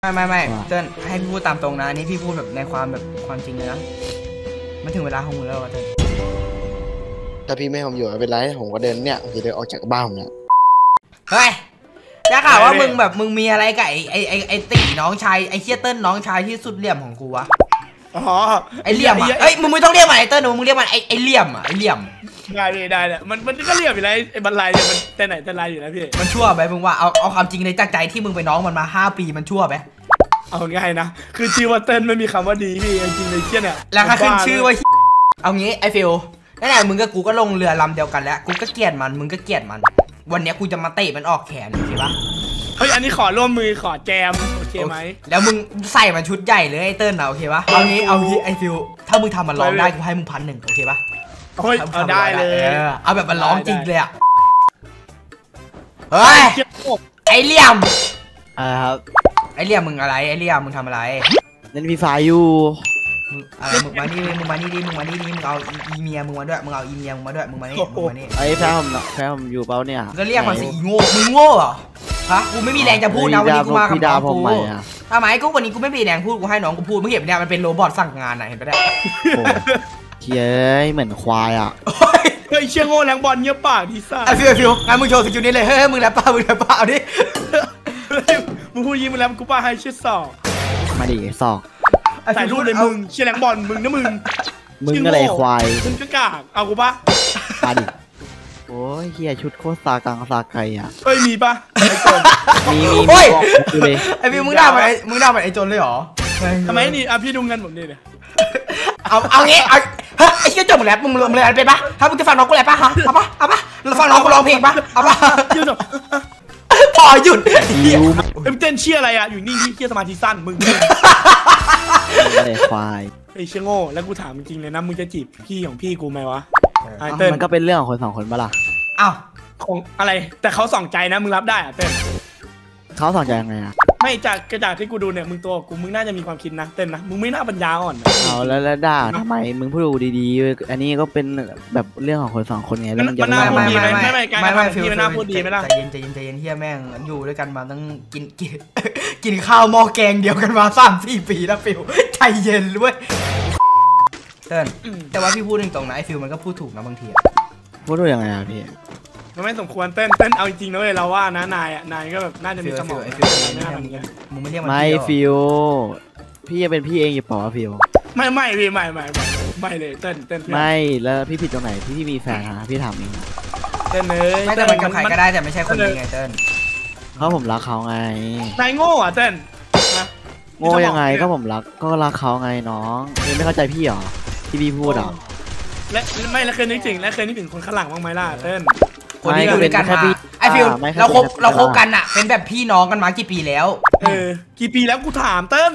ไม่เติ้ลให้พี่พูดตามตรงนะอันนี้พี่พูดแบบในความจริงเลยนะมันถึงเวลาของมึงแล้วเติ้ลถ้าพี่ไม่ให้ผมอยู่ไม่เป็นไรผมก็เดินเนี่ยผมจะเดินออกจากบ้านผมเนี่ยเฮ้ยได้ข่าวว่ามึงมีอะไรกับไอ้ตีน้องชายไอ้เฮียเติ้ลน้องชายที่สุดเหลี่ยมของกูวะอ๋อไอ้เหลี่ยมอ่ะเอ้ยมึงไม่ต้องเรียกมันไอ้เติ้ลมึงเรียกมันไอ้เหลี่ยมอ่ะไอ้เหลี่ยมได้เนี่ยมันก็เรียบอยู่แล้วไอ้บรรลัยเนี่ยมันแต่ไหนแต่ไรอยู่แล้วพี่มันชั่วไหมมึงว่าเอาความจริงในจากใจที่มึงไปน้องมันมา5 ปีมันชั่วไหมเอาง่ายนะคือชื่อว่าเติ้ลไม่มีคำว่าดีพี่จริงเลยเชี่ยเนี่ยแล้วก็ขึ้นชื่อว่าเอางี้ไอ้ฟิลนั่นแหละมึงกับกูก็ลงเรือลำเดียวกันแล้วกูก็เกลียดมันมึงก็เกลียดมันวันนี้กูจะมาเตะมันออกแขนโอเคปะเฮ้ยอันนี้ขอร่วมมือขอแจมโอเคไหมแล้วมึงใส่มันชุดใหญ่เลยไอ้เติ้ลนะโอเคปะเอางี้ไอ้ฟิลถ้ามึงทำมันร้องได้กูให้มึง1,100โอเคปะเฮ้ยเอาได้เลยเอาแบบมันร้องจริงเลยอ่ะเฮ้ยไอ้เหลี่ยมครับไอ้เหลี่ยมมึงอะไรไอ้เหลี่ยมมึงทำอะไรเล่นพีไฟอยู่มึงมานี่ดิมึงเอาอีเมียมึงมาด้วยมึงเอาอีเมียมึงมาด้วยมึงมานี่ไอ้แฟนผมอยู่เปล่าเนี่ยก็เรียกมันสิโง่มึงโง่เหรอฮะกูไม่มีแรงจะพูดนะวันนี้กูมากับน้องกูทำไมกูวันนี้กูไม่มีแรงพูดกูให้น้องกูพูดมึงเห็นเนี่ยมันเป็นโรบอทสั่งงานนะเห็นปะเนี่ยเย้ยเหมือนควายอ่ะเฮ้ยเชี่ยโง่แรงบอลเงี้ยปากดีซ่าฟิวงั้นมึงโชว์สกิลนี้เลยเฮ้ยมึงแรปเปล่าเอาดิมึงพูดยิ้มมึงแล้วกูป้าให้เชี่ยศอกมาดิศอกใส่รูปเลยมึงเชี่ยแรงบอลมึงนะมึงอะไรควายมึงก็กากเอากูปะมาดิโอ้ยเฮียชุดโคตรซากังซาไก่อ่ะเฮ้ยมีปะมีไอ้ฟิวมึงด่ามันไอ้โจนเลยเหรอทำไมนี่พี่ดูเงินผมดิเนี่ยเอางี้ไอ้เชี่ยจบหมดแล้วมึงเลยอะไรไปปะถ้ามึงจะฟังน้องกูอะไรปะฮะเอาปะเราฟังน้องกูร้องเพลงปะเอาปะพอหยุดเต้นเชี่ยอะไรอ่ะอยู่นี่ที่เชี่ยสมาธิสั้นมึงอะไรควายไอ้เชี่ยโง่แล้วกูถามจริงเลยนะมึงจะจีบพี่ของพี่กูไหมวะมันก็เป็นเรื่องของคน2 คนบ้าล่ะอ้าวของอะไรแต่เขาส่องใจนะมึงรับได้อ่ะเต้นเขาส่องใจยังไงอ่ะไม่จากที่กูดูเนี่ยมึงตัวกูมึงน่าจะมีความคิดนะเต้นนะมึงไม่น่าปัญญาอ่อนเอาแล้วด่าทำไมมึงพูดดีๆอันนี้ก็เป็นแบบเรื่องของคน2 คนไงแล้วมันจะไม่พี่ไม่น่าพูดดีไม่ได้ใจเย็นเฮียแม่งอยู่ด้วยกันมาตั้งกินข้าวหม้อแกงเดียวกันมา3-4 ปีแล้วฟิวใจเย็นด้วยเติ้ลแต่ว่าพี่พูดตรงๆนะไอฟิวมันก็พูดถูกนะบางทีพูดยังไงอะพี่มันไม่สมควรเต้นเอาจริงๆนะเว้ยเราว่านะนายก็แบบน่าจะมีสมองมึงไม่เรียกมันไม่ฟิวพี่จะเป็นพี่เองอย่าปล่อยฟิวไม่พี่ไม่เลยเต้นไม่แล้วพี่ผิดตรงไหนพี่มีแฟนฮะพี่ถามเองเต้นเลยไม่แต่มันกับใครก็ได้แต่ไม่ใช่คนนี้ไงเต้นเพราะผมรักเขาไงนายโง่อะเต้นโง่ยังไงก็ผมรักเขาไงน้องไม่เข้าใจพี่หรอที่พี่พูดอ่ะและไม่แล้วเคยนึกถึงคนข้างหลังบ้างไหมล่ะเต้นคนที่อยู่ด้วยกันมาไอฟิวเราคบกันอะเป็นแบบพี่น้องกันมากี่ปีแล้วกี่ปีแล้วกูถามเต้น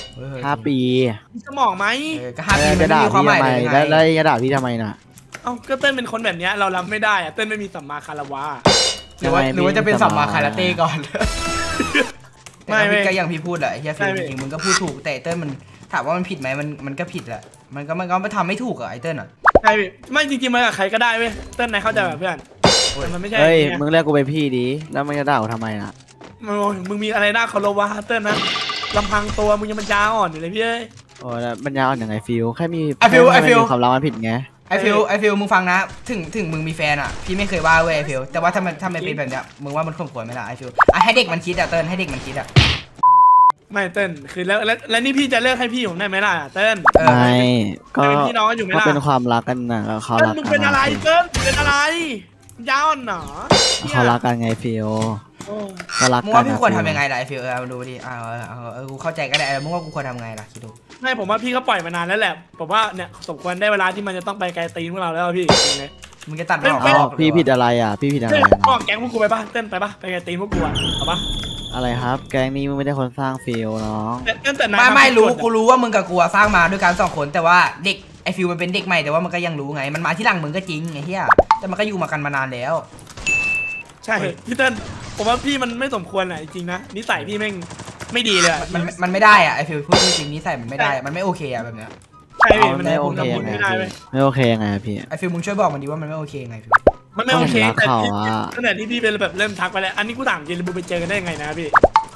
5 ปีมีสมองไหมก็5 ปีไม่มีความหมายเลยแล้วจะด่าพี่ทำไมน่ะก็เต้นเป็นคนแบบนี้เรารับไม่ได้อะเต้นไม่มีสัมมาคารวะหรือว่าจะเป็นสัมมาคารเต้ก่อนไม่ก็อย่างพี่พูดแหละเฮียฟิวจริงมึงก็พูดถูกแต่เต้นมันถามว่ามันผิดไหมมันก็ผิดแหละมันก็ไม่ทำไม่ถูกอะไอเต้นอะใช่ไม่จริงๆมันกับใครก็ได้เว้ยเต้นนายเข้าใจแบบเพื่อนมันไม่ใช่เฮ้ยมึงเรียกกูเป็นพี่ดีแล้วมึงจะด่ากูทำไมน่ะมึงมีอะไรน่าเคารพวะเต้นนะลำพังตัวมึงยังมันยาวอ่อนอยู่เลยพี่เอ้ยโอ้แล้วมันยาวอ่อนยังไงฟิวแค่มีไอฟิวความรักมันผิดไงไอฟิวมึงฟังนะถึงมึงมีแฟนอ่ะพี่ไม่เคยว่าเว้ยไอฟิวแต่ว่าถ้ามันเป็นแบบเนี้ยมึงว่ามันสมควรไหมล่ะไอฟิวให้เด็กมันคิดอะเติ้ลให้เด็กมันคิดอะไม่เต้นคือแล้วนี่พี่จะเลิกให้พี่ผมได้ไหมล่ะเต้นไม่ก็เป็นพี่น้องอยู่ไหมล่ะเป็นความรักกันนะเขารักมึงเป็นอะไรเต้นเป็นอะไรยาวหนาเขารักกันไงฟิวเขารักกันมึงว่าพี่ควรทำยังไงล่ะไอฟิวดูดิกูเข้าใจก็ได้มึงว่ากูควรทำไงล่ะคิดดูไม่ผมว่าพี่ก็ปล่อยมานานแล้วแหละผมว่าเนี่ยสมควรได้เวลาที่มันจะต้องไปไกลตีนพวกเราแล้วพี่จริงไหมมึงจะตัดออกพี่ผิดอะไรอ่ะพี่ผิดอะไรก็แก๊งพวกกูไปป่ะเต้นไปป่ะไปไกลตีนพวกกูเอาป่ะอะไรครับแกงนี้มึงไม่ได้คนสร้างฟิลน้องไม่รู้กูรู้ว่ามึงกับกูสร้างมาด้วยกัน2 คนแต่ว่าเด็กไอฟิวมันเป็นเด็กใหม่แต่ว่ามันก็ยังรู้ไงมันมาที่หลังมึงก็จริงไงเฮียแต่มันก็อยู่มากันมานานแล้วใช่พี่เต้นผมว่าพี่มันไม่สมควรอ่ะจริงนะนิสัยพี่แม่งไม่ดีเลยมันไม่ได้อ่ะไอฟิวพูดจริงนิสัยมันไม่ได้มันไม่โอเคอ่ะแบบเนี้ยใช่มันไม่โอเคไม่โอเคยังไงพี่ไอฟิวมึงช่วยบอกมันดีว่ามันไม่โอเคไงฟิวมันไม่โอเคแต่ที่พี่เป็นแบบเริ่มทักไปแล้วอันนี้กูถามจริงมึงไปเจอกันได้ยังไงนะพี่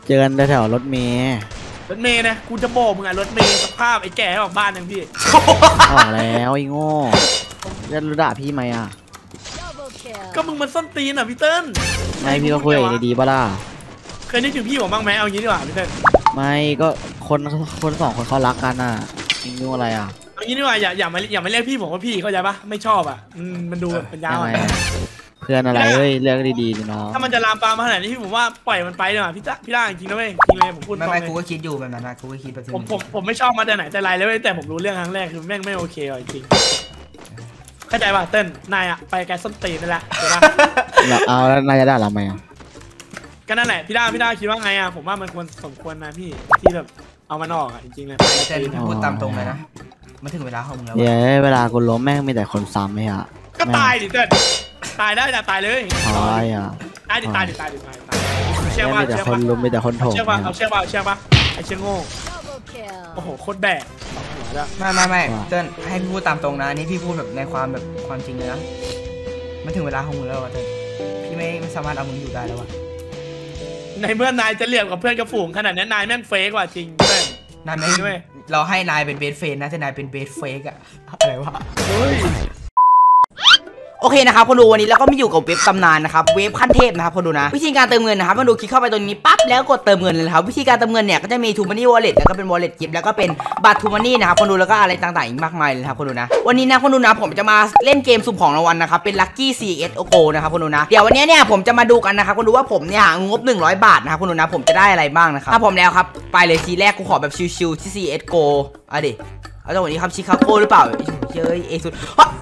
เจอกันแถวรถเมย์รถเมย์นะกูจะโบกมึงอะรถเมย์สภาพไอ้แก่ออกบ้านยังพี่ออกแล้วไอ้โง่จะรู้ด่าพี่ไหมอ่ะก็มึงมันส้นตีนอ่ะพี่เติ้ลไม่พี่ก็คุยดีๆป่ะล่ะเคยนึกถึงพี่ผมบ้างไหมเอางี้ดีกว่าพี่เติ้ลไม่ก็คนสองคนเขารักกันอ่ะยิงยุ่งอะไรอ่ะเอางี้ดีกว่าอย่ามาเรียกพี่ผมว่าพี่เข้าใจปะไม่ชอบอ่ะมันดูเป็นยาวยังไงอ่ะอะเพื่อนอะไรเอ้ยเรื่องดีๆดิน้องถ้ามันจะลามปามมาขนาดนี้พี่ผมว่าปล่อยมันไปดีกว่าพี่ล่าจริงๆนะเว้ยจริงเลยผมพูดตรงไม่เลยกูก็คิดอยู่แบบนั้นนะกูก็คิดแบบผมไม่ชอบมาแต่ไหนแต่ไรเลยเว้ยแต่ผมรู้เรื่องครั้งแรกคือแม่งไม่โอเคอ่ะจริงๆเข้าใจป่ะเติ้ลนายอ่ะไปแกส้นตีนนั่นแหละเดี๋ยวนะเอาแล้วนายจะด่าเราไหมอ่ะก็นั่นแหละพี่ด้าคิดว่าไงอ่ะผมว่ามันควรสมควรนะพี่ที่แบบเอามันออกอ่ะจริงๆเลยเต้นพูดตามตรงเลยนะมันถึงเวลาของมึงแล้วเย้เวลากูล้มแม่งมีแต่คนซ้ำไหมอ่ะก็ตายดิเติ้ลตายได้แต่ตายเลยตายอ่ะตายดิเชื่อแม่งว่ามีแต่คนล้มมีแต่คนโถมเชื่อว่าเนี่ยเอาเชื่อว่าไอ้เชื่อโง่โอ้โหโคตรแบกสองหัวด้วยไม่เต้นให้พูดตามตรงนะนี่พี่พูดแบบในความแบบความจริงเลยนะมันถึงเวลาของมึงแล้วเต้นพี่ไม่สามารถเอามึงอยู่ได้แล้วอะในเมื่อนายจะเรียบกับเพื่อนกับฝูงขนาดนี้นายแม่งเฟกว่ะจริงเติ้ลนายไม่ด้วยเราให้นายเป็นเบสเฟนนะแต่นายเป็นเบสเฟกอะอะไรวะเฮ้ยโอเคนะครับคนดูวันนี้เราก็มาอยู่กับเว็บตำนานนะครับเว็บขั้นเทพนะครับคนดูนะวิธีการเติมเงินนะครับมาดูคลิกเข้าไปตรงนี้ปั๊บแล้วกดเติมเงินเลยครับวิธีการเติมเงินเนี่ยก็จะมี True Money Wallet แล้วก็เป็น Wallet Gift แล้วก็เป็นบัตร True Money นะครับคนดูแล้วก็อะไรต่างๆอีกมากมายเลยนะครับคนดูนะวันนี้นะคนดูนะผมจะมาเล่นเกมสุ่มของรางวัลนะครับเป็น Lucky CS:GO นะครับคนดูนะเดี๋ยววันนี้เนี่ยผมจะมาดูกันนะครับคนดูว่าผมเนี่ยงบ100 บาทนะครับคนดูนะผมจะได้อะไรบ้างนะครับถ้าผมแล้วครับไปเลยทีแรกกูขอแบบชิลๆที่ CS:GO เอาดิเอาจังหวะนี้ครับชิคาโก้หรือเปล่าเฮ้ยเอสุด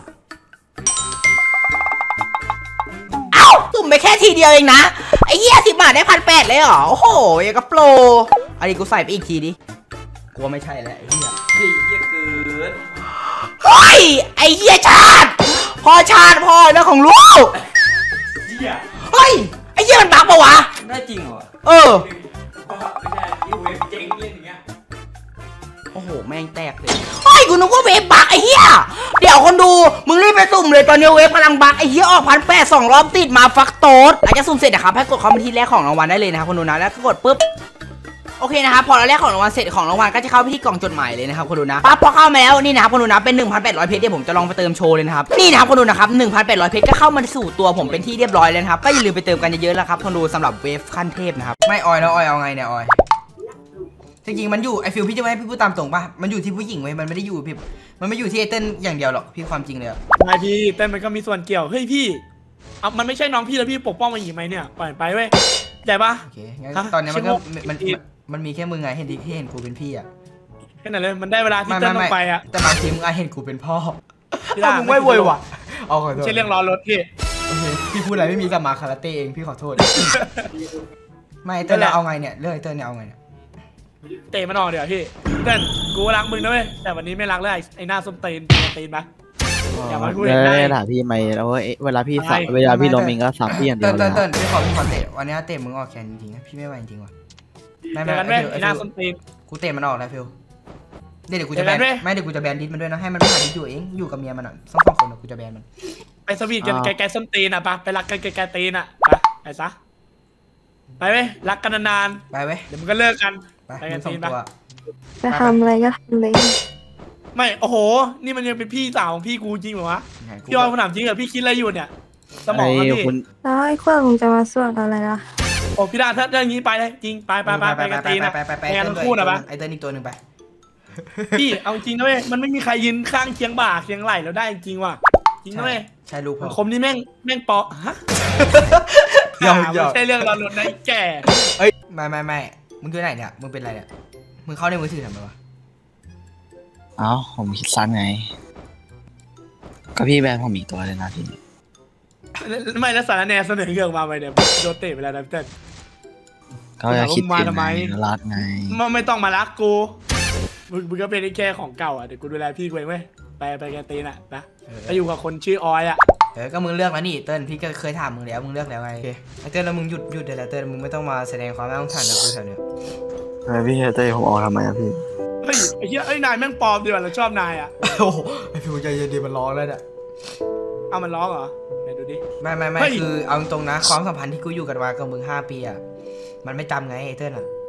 สุ่มไปแค่ทีเดียวเองนะไอ้เหี้ย10 บาทได้1,800เลยเหรอโอ้โหยังกับโปรอันนี้กูใส่ไปอีกทีดิกลัวไม่ใช่แหละไอ้เหี้ยเกินเฮ้ยไอ้เหี้ยชาติพ่อแล้วของลูกเฮ้ยไอ้เหี้ยมันบักปะวะได้จริงเหรอไม่ใช่ยูเวฟเจ๊งเล่นอย่างเงี้ยโอ้โหแม่งแตกเลยเฮ้ยกูนึกว่าเวฟบักไอ้เหี้ยเดี๋ยวคนดูมึงรีบไปสุ่มเลยตอนนี้เวฟกำลังบักไอ้เหี้ยออก1,800 2 รอบติดมาฟักโต๊ดหลังจากสุ่มเสร็จนะครับให้กดคอมเมนต์ที่แรกของรางวัลได้เลยนะครับคนดูนะแล้วก็กดปุ๊บโอเคนะครับพอเราแรกของรางวัลเสร็จของรางวัลก็จะเข้าไปที่กล่องจดหมายเลยนะครับคนดูนะปั๊บพอเข้ามาแล้วนี่นะครับคนดูนะเป็น 1,800 เพชรเดี๋ยวผมจะลองไปเติมโชว์เลยนะครับนี่นะครับคนดูนะครับ 1,800 เพชรก็เข้ามาสู่ตัวผมเป็นที่เรียบร้อยแล้วนะครับก็อย่าลืมไปเติมกันเยอะๆนะครับคนดูสำหรับเวฟขั้นเทพนะครับไม่ออยแล้วออยเอาไงเนี่ยออยจริงๆมันอยู่ไอฟิลพี่จะไม่ให้พี่พูดตามตรงป่ะมันอยู่ที่ผู้หญิงเว้ยมันไม่ได้อยู่พี่มันไม่อยู่ที่ไอเต้นอย่างเดียวหรอกพี่ความจริงเลยอะนายพี่เต้นมันก็มีส่วนเกี่ยวเฮ้ยพี่เอามันไม่ใช่น้องพี่แล้วพี่ปกป้องมันอย่างไหมเนี่ยปล่อยไปเว้ยใจปะโอเคงั้นตอนนี้มันก็มันมีแค่มึงไงเห็นกูเป็นพี่อะแค่นั้นเลยมันได้เวลาที่เต้นต้องไปอ่ะแต่บางทีมึงเห็นกูเป็นพ่อพี่ล่ะมึงไม่โวยวะเอาขอโทษใช่เรื่องล้อรถพี่โอเคพี่พูดอะไรไม่มีสมาคาราเต้เองพี่ขอโทษไม่เต้นเอาไงเนี่ยเรื่องไอเต้นเนี่ยเอาไงเนี่ยเตะมันออกเดี๋ยวพี่เต้นกูรักมึงนะเว้ยแต่วันนี้ไม่รักเลยไอ้หน้าส้มตีนปะอย่ามาพูดได้ได้ถามพี่ไหมแล้วเวลาพี่สับเวลาพี่ล้มเองก็สับพี่อย่างเดียวเลยเต้นพี่ขอเตะวันนี้เตะมึงออกแขนจริงๆนะพี่ไม่ไหวจริงว่ะเจอกันเว้ยไอ้หน้าส้มตีนกูเตะมันออกแล้วฟิลเดี๋ยวกูจะแบนไม่เดี๋ยวกูจะแบนดิสมันด้วยนะให้มันไม่หาดิสอยู่เองอยู่กับเมียมันอ่ะสองคนกูจะแบนมันไปสวีทกันไกลๆส้นตีนอ่ะปะไปรักกันไกลๆตีนอ่ะไปซะไปเว้ยรักกันนานๆไปเว้ยเดี๋ยวมันก็เลิกกันไปกันตีนปะจะทำอะไรก็ทำเลยไม่โอ้โหนี่มันยังเป็นพี่สาวของพี่กูจริงเหรอวะพี่ออยผมถามจริงเหรอพี่คิดอะไรอยู่เนี่ยสมองครับพี่แล้วไอ้เครื่องมึงจะมาสวดอะไรล่ะโอ้พี่ดาถ้าอย่างนี้ไปเลยจริงไปกันตีนะงานทั้งคู่นะปะไอเต้นอีกตัวหนึ่งไปพี่เอาจริงนะเว้ยมันไม่มีใครยืนข้างเคียงบ่าเคียงไหล่แล้วได้จริงว่ะจริงนะเว้ยใช่ลูกพ่อคมนี่แม่งเปาะฮะยอมไม่ใช่เรื่องเราหลุดนะแก่เอ้ยไม่มึงคือไหนเนี่ยมึงเป็นอะไรเนี่ยมึงเข้าในมือถือทำไมวะเอ้าผมคิดสั้นไงก็พี่แบนผมอีกตัวเลยนะพี่ไม่แล้วสารแนเสนอเรื่องมาไปเนี่ยโดนเตะไปแล้วนะเต้นก็จะคิดถึงไงรักไงไม่ต้องมารักกูมึงก็เป็นแค่ของเก่าอ่ะเดี๋ยวกูดูแลพี่กูเองเว้ยไปแกตีน่ะนะไปอยู่กับคนชื่อออยอ่ะก็มึงเลือกแล้วนี่เติ้ลพี่ก็เคยถามมึงแล้วมึงเลือกแล้วไงไอเติ้ลแล้วมึงหยุดได้แล้วเติ้ลมึงไม่ต้องมาแสดงความน่าสงสารกับกูแถวเนี้ยพี่เต้ผมออกทำไมอะพี่เฮ้ยไอ้เหี้ยไอ้นายแม่งปลอมดีกว่าเราชอบนายอ่ะโอ้โหไอฟิวใจเย็นดีมันร้องแล้วเนี่ยเอามันร้องเหรอไหนดูดิไม่คือเอาตรงนะความสัมพันธ์ที่กูอยู่กันมากับมึง5 ปีอ่ะมันไม่จำไงไอเติ้ลอ่ะ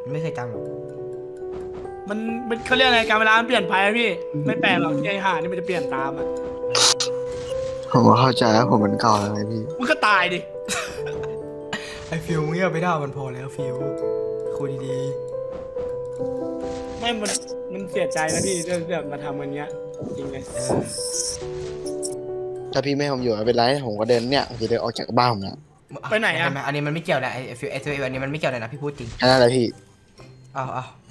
มันไม่เคยจำหรอกมันเขาเรียกอะไรการเวลามันเปลี่ยนไปอะพี่ไม่แปลกหรอกที่ไอ้ห่านี่มันจะเปลี่ยนตามอะผมก็เข้าใจแล้วผมมันเก่าแล้วไงพี่มึงก็ตายดิไอ้ฟิลมึงอย่าไปด่ามันพอแล้วฟิลคุยดีไม่มันเสียใจนะพี่เรื่องมาทำวันเนี้ยจริงเลยๆเออถ้าพี่ไม่ให้ผมอยู่ไม่เป็นไรผมก็เดินเนี่ยผมจะเดินออกจากบ้านผมแล้วไปไหนอะม่อันนี้มันไม่เกี่ยวนะไอ้ฟิลอันนี้มันไม่เกี่ยวเลยนะพี่พูดจริงแค่นั้นแหละพี่เอา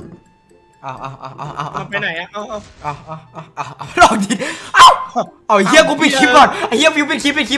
มันไปไหนอะเอาเอาลองดิเอาไอ้เหี้ยกูปิดคลิปก่อนไอ้เหี้ยฟิวปิดคลิป